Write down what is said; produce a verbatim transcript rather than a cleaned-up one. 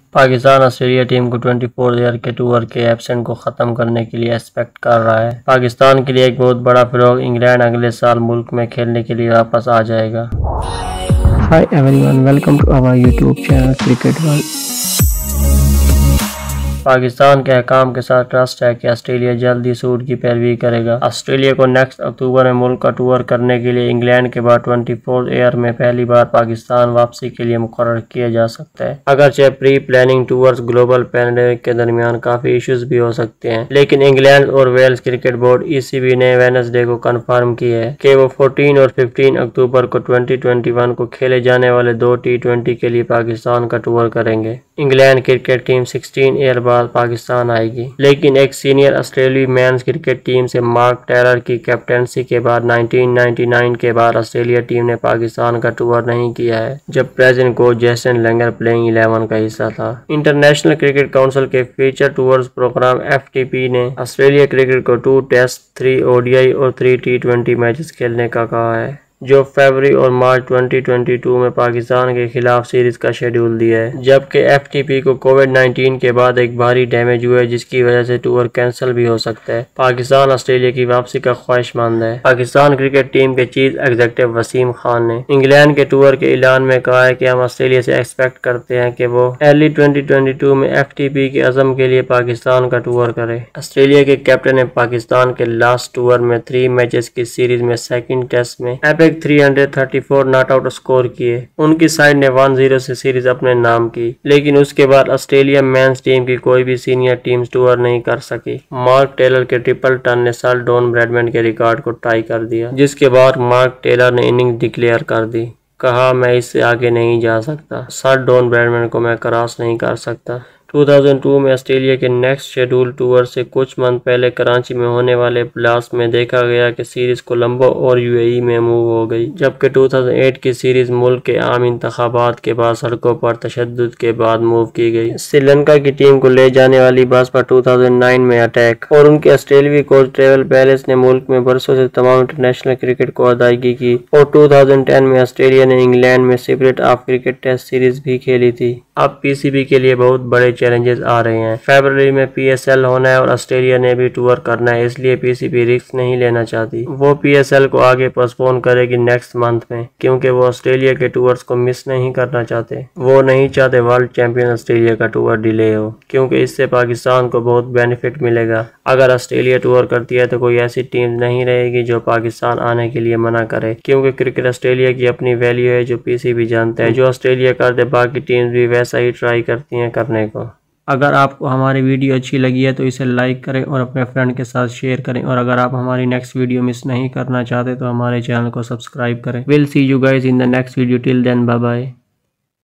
Pakistan Australia team को चौबीस year के टूर के एब्सेंट को ख़त्म करने के लिए एक्सपेक्ट कर रहा है। पाकिस्तान के लिए एक बहुत बड़ा फ़रोग, इंग्लैंड अगले साल मुल्क में खेलने के लिए वापस आ जाएगा। Hi everyone, welcome to our YouTube channel cricket world. Pakistan के हकाम के साथ ट्रस्ट है कि ऑस्ट्रेलिया जल्द ही सूट की पैरवी करेगा। ऑस्ट्रेलिया को नेक्स्ट अक्टूबर में मुल्क का टूर करने के लिए इंग्लैंड के बाद चौबीस ईयर में पहली बार पाकिस्तान वापसी के लिए मुकर्रर किया जा सकता है। अगरचे pre planning tours global pandemic के दरमियान काफी इश्यूज भी हो सकते हैं, लेकिन इंग्लैंड और Wales cricket board E C B ने वेडनेसडे को कन्फर्म किया है कि वो चौदह और पंद्रह अक्टूबर को दो हज़ार इक्कीस को खेले जाने वाले दो टी ट्वेंटी के लिए पाकिस्तान का टूर करेंगे। इंग्लैंड क्रिकेट टीम सोलह ईयर बाद पाकिस्तान आएगी, लेकिन एक सीनियर ऑस्ट्रेलियाई मेंस क्रिकेट टीम से मार्क टेलर की कैप्टनसी के बाद उन्नीस सौ निन्यानवे के बाद ऑस्ट्रेलिया टीम ने पाकिस्तान का टूर नहीं किया है, जब present coach Jason Langer playing eleven का हिस्सा था। इंटरनेशनल क्रिकेट काउंसिल के feature tours programme F T P ने ऑस्ट्रेलिया क्रिकेट को two test, three O D I और थ्री टी ट्वेंटी मैचेस खेलने का कहा है, जो फरवरी और मार्च दो हज़ार बाईस में पाकिस्तान के खिलाफ सीरीज का शेड्यूल दिया है। जबकि एफ टी पी को कोविड उन्नीस के बाद एक भारी डैमेज हुआ है, जिसकी वजह से टूर कैंसिल भी हो सकता है। पाकिस्तान ऑस्ट्रेलिया की वापसी का ख्वाहिशमंद है। पाकिस्तान क्रिकेट टीम के चीफ एग्जीक्यूटिव वसीम खान ने इंग्लैंड के टूर के ऐलान में कहा है कि हम ऑस्ट्रेलिया से एक्सपेक्ट करते हैं कि वो अर्ली दो हज़ार बाईस में एफ टी पी के अज़म के लिए पाकिस्तान का टूर करे। ऑस्ट्रेलिया के कैप्टन ने पाकिस्तान के लास्ट टूर में थ्री मैचेस की सीरीज में सेकेंड टेस्ट में तीन सौ चौंतीस नॉट आउट स्कोर किए। उनकी साइड ने एक शून्य से सीरीज अपने नाम की, लेकिन उसके बाद ऑस्ट्रेलिया मेंस टीम की कोई भी सीनियर टीम टूर नहीं कर सकी। मार्क टेलर के ट्रिपल टन ने सर डॉन ब्रैडमैन के रिकॉर्ड को टाई कर दिया, जिसके बाद मार्क टेलर ने इनिंग डिक्लेयर कर दी। कहा, मैं इससे आगे नहीं जा सकता, सर डॉन ब्रैडमैन को मैं क्रॉस नहीं कर सकता। दो हज़ार दो में ऑस्ट्रेलिया के नेक्स्ट शेड्यूल टूर से कुछ मंथ पहले कराची में होने वाले ब्लास्ट में देखा गया कि सीरीज कोलंबो और यू ए ई में मूव हो गई, जबकि दो हज़ार आठ की सीरीज मुल्क के आम इंतखाबात के बाद सड़कों पर तशद्दुद के बाद मूव की गई। श्रीलंका की टीम को ले जाने वाली बस पर दो हज़ार नौ में अटैक और उनके ऑस्ट्रेलियाई कोच ट्रेवल पैलेस ने मुल्क में बरसों से तमाम इंटरनेशनल क्रिकेट को अदायगी की और दो हज़ार दस में ऑस्ट्रेलिया ने इंग्लैंड में spirit of cricket test series भी खेली थी। अब पी सी बी के लिए बहुत बड़े चैलेंजेस आ रहे हैं। फरवरी में पी एस एल होना है और ऑस्ट्रेलिया ने भी टूर करना है, इसलिए पी सी बी रिस्क नहीं लेना चाहती। वो पी एस एल को आगे पोस्टपोन करेगी नेक्स्ट मंथ में, क्योंकि वो ऑस्ट्रेलिया के टूर्स को मिस नहीं करना चाहते। वो नहीं चाहते वर्ल्ड चैंपियन ऑस्ट्रेलिया का टूर डिले हो, क्योंकि इससे पाकिस्तान को बहुत बेनिफिट मिलेगा। अगर ऑस्ट्रेलिया टूर करती है तो कोई ऐसी टीम नहीं रहेगी जो पाकिस्तान आने के लिए मना करे, क्योंकि क्रिकेट ऑस्ट्रेलिया की अपनी वैल्यू है जो पी सी बी जानता है। जो ऑस्ट्रेलिया कर दे बाकी टीम्स भी वैसा ही ट्राई करती हैं करने को। अगर आपको हमारी वीडियो अच्छी लगी है तो इसे लाइक करें और अपने फ्रेंड के साथ शेयर करें, और अगर आप हमारी नेक्स्ट वीडियो मिस नहीं करना चाहते तो हमारे चैनल को सब्सक्राइब करें। Will see you guys in the next video, till then bye bye.